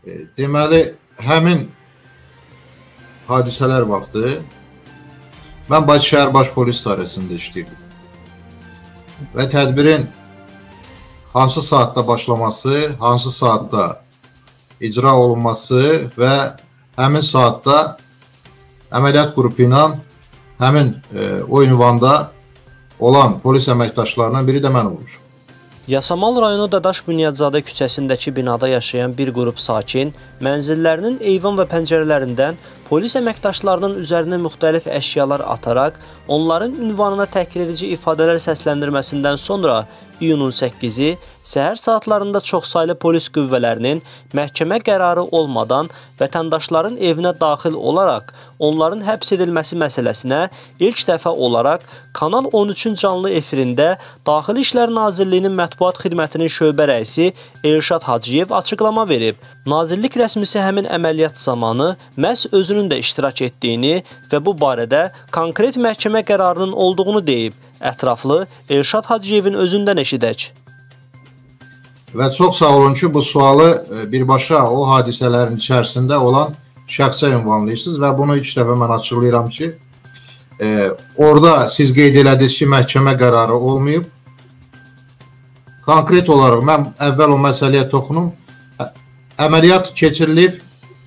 Deməli, həmin hadisələr vaxtı mən Bakışəhər Baş Polis İdarəsində işləyirdim. Və tədbirin hansı saatda başlaması, hansı saatda icra olunması və həmin saatda əməliyyat qrupu ilə həmin o ünvanda olan polis əməkdaşlarından biri də mən olmuşum. Yasamal rayonu Dadaş Bünyadzadə küçəsindəki binada yaşayan bir qrup sakin mənzillərinin eyvan və pəncərələrindən polis əməkdaşlarının üzərinə müxtəlif əşyalar ataraq onların ünvanına təhqir edici ifadələr səsləndirməsindən sonra iyunun 8-i səhər saatlarında çoxsaylı polis qüvvələrinin məhkəmə qərarı olmadan vətəndaşların evinə daxil olaraq onların həbs edilməsi məsələsinə ilk dəfə olaraq Kanal 13-ün canlı efirində Daxili İşlər Nazirliyinin Mətbuat Xidmətinin şöbə rəisi Elşad Hacıyev açıqlama verib. Nazirlik rəsmisi həmin əməliyyat zamanı məhz özünün də iştirak etdiyini və bu barədə konkret məhkəmə qərarının olduğunu deyib. Ətraflı Elşad Hacıyevin özündən eşidək. Və çox sağ olun ki, bu sualı birbaşa o hadisələrin içərisində olan şəxsə ünvanlayırsınız və bunu ilk dəfə mən açıqlayıram ki, orada siz qeyd elədiniz ki, məhkəmə qərarı olmayıb. Konkret olaraq mən əvvəl o məsələyə toxunum. Əməliyyat keçirilib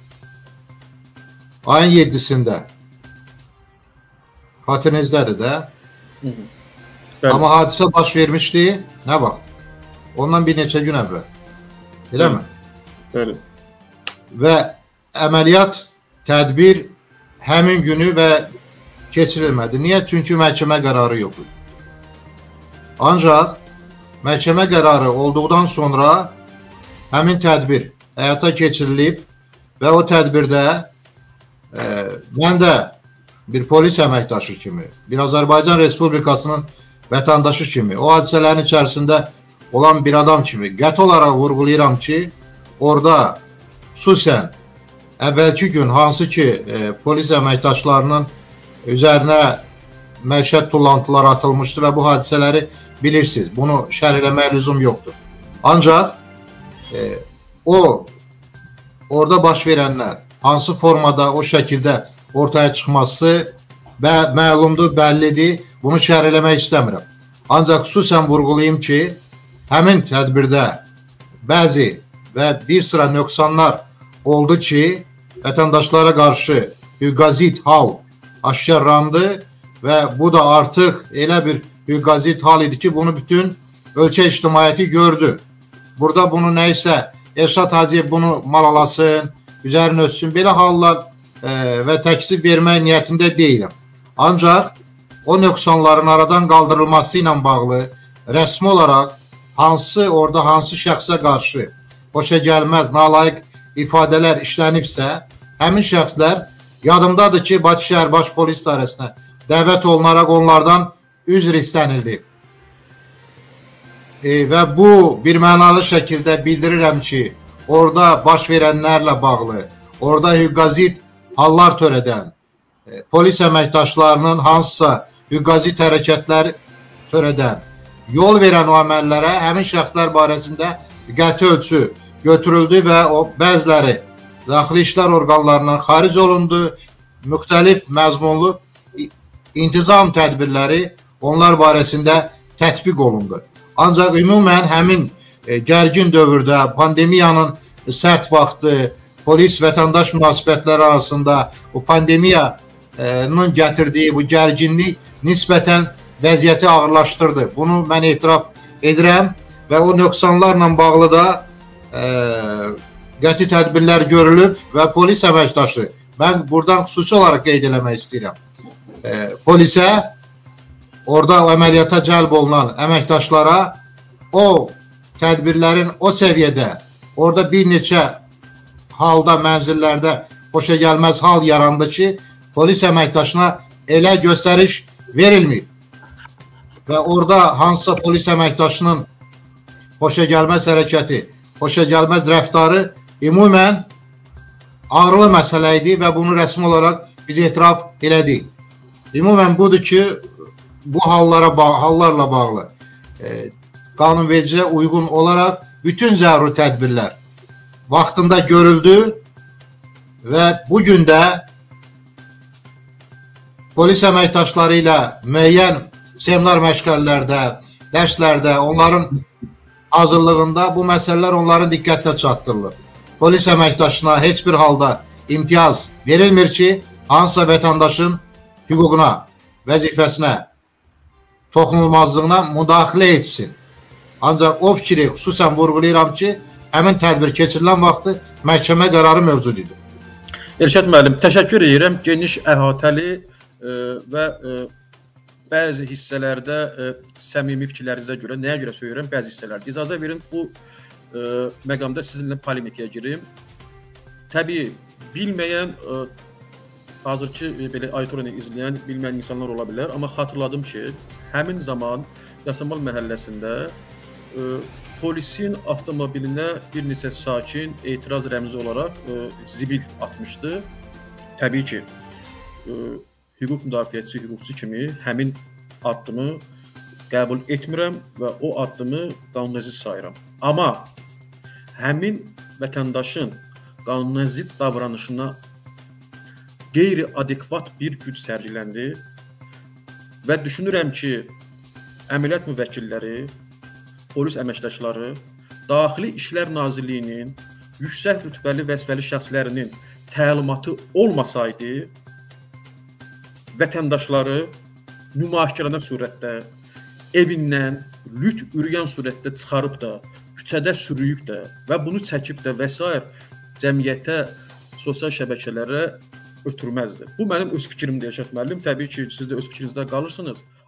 ayın 7-sində. Xatirinizdədir də. Amma hadisə baş vermişdi, nə vaxt? Ondan bir neçə gün əvvəl. Elə mi? Bəli. Və əməliyyat, tədbir həmin günü və keçirilmədi. Niyə? Çünki məhkəmə qərarı yox idi. Ancaq məhkəmə qərarı olduqdan sonra həmin tədbir həyata keçirilib və o tədbirdə mən də bir polis əməkdaşı kimi, bir Azərbaycan Respublikasının vətəndaşı kimi, o hadisələrin içərisində olan bir adam kimi qəti olaraq vurğulayıram ki, orada xüsusən əvvəlki gün hansı ki polis əməkdaşlarının üzərinə məişət tullantılar atılmışdı və bu hadisələri bilirsiniz. Bunu şərh eləməyə lüzum yoxdur. Ancaq orada baş verənlər hansı formada o şəkildə ortaya çıxması məlumdur, bəllidir. Bunu şərh eləmək istəmirəm. Ancaq xüsusən vurğulayım ki, həmin tədbirdə bəzi və bir sıra nöqsanlar oldu ki, vətəndaşlara qarşı hüquqazid hal aşkarlandı və bu da artıq elə bir hüquqazid hal idi ki, bunu bütün ölkə ictimaiyyəti gördü. Burada bunu nəysə Elşad Hacıyev bunu malalasın, üzərinə ötsün, belə hallar və təksib vermək niyyətində deyiləm. Ancaq o nöqsanların aradan qaldırılması ilə bağlı rəsmi olaraq orada hansı şəxsə qarşı xoşa gəlməz, nalayiq ifadələr işlənibsə, həmin şəxslər yadımdadır ki, Bakışəhər Baş Polis İdarəsinə dəvət olunaraq onlardan üzr istənildi. Və bu bir mənalı şəkildə bildirirəm ki, orada baş verənlərlə bağlı, orada hüquqazid hallar törədən, polis əməkdaşlarının hansısa hüquqazid hərəkətlər törədən, yol verən o əməllərə həmin şəxslər barəsində qəti ölçü götürüldü və o bəziləri daxili işlər orqanlarından xaric olundu, müxtəlif məzmunlu intizam tədbirləri onlar barəsində tətbiq olundu. Ancaq ümumən həmin gərgin dövrdə, pandemiyanın sərt vaxtı, polis-vətəndaş münasibətləri arasında bu pandemiyanın gətirdiyi bu gərginlik nisbətən vəziyyəti ağırlaşdırdı. Bunu mən etiraf edirəm və o nöqsanlarla bağlı da qəti tədbirlər görülüb və polis əməkdaşı, mən buradan xüsusi olaraq qeyd eləmək istəyirəm, polisə, orada əməliyyata cəlb olunan əməkdaşlara o tədbirlərin o səviyyədə, orada bir neçə halda, mənzillərdə xoşa gəlməz hal yarandı ki, polis əməkdaşına elə göstəriş verilməyib. Və orada hansısa polis əməkdaşının xoşa gəlməz hərəkəti, xoşa gəlməz rəftarı ümumən ağrılı məsələ idi və bunu rəsmi olaraq biz etiraf elədik. Ümumən budur ki, bu hallarla bağlı qanunvericiliyə uyğun olaraq bütün zəruri tədbirlər vaxtında görüldü və bu gün də polis əməkdaşları ilə müəyyən seminar məşğələlərdə, dərslərdə, onların hazırlığında bu məsələlər onların diqqətinə çatdırılır. Polis əməkdaşına heç bir halda imtiyaz verilmir ki, hansısa vətəndaşın hüququna, vəzifəsinə, toxunulmazlığına müdaxilə etsin. Ancaq o fikri xüsusən vurğulayıram ki, həmin tədbir keçirilən vaxtı məhkəmə qərarı mövcud idi. Elşad müəllim, təşəkkür edirəm. Geniş əhatəli və bəzi hissələrdə səmimi fikirlərinizə görə, nəyə görə söyləyirəm, bəzi hissələrdə. İcazə verin, bu məqamda sizinlə polemikaya girim. Təbii, bilməyən, hazırki belə Aytorunu izləyən, bilməyən insanlar ola bilər. Amma xatırladım ki, həmin zaman Yasamal məhəlləsində polisin avtomobilinə bir neçə sakin etiraz rəmzi olaraq zibil atmışdı. Təbii ki, hüquq müdafiəçisi, hüquqçu kimi həmin addımı qəbul etmirəm və o addımı qanunaziz sayıram. Amma həmin vətəndaşın qanunaziz davranışına qeyri-adekvat bir güc sərgiləndi və düşünürəm ki, əməliyyat müvəkkilləri, polis əməkdaşları, Daxili İşlər Nazirliyinin yüksək rütbəli vəzifəli şəxslərinin təlimatı olmasaydı, vətəndaşları nümayişkaradan surətdə, evindən lüt ürüyən surətdə çıxarıb da, küçədə sürüyüb də və bunu çəkib də və s. cəmiyyətə, sosial şəbəkələrə ötürməzdi. Bu mənim öz fikrimdir, Elşad müəllim. Təbii ki, siz də öz fikrinizdə qalırsınız.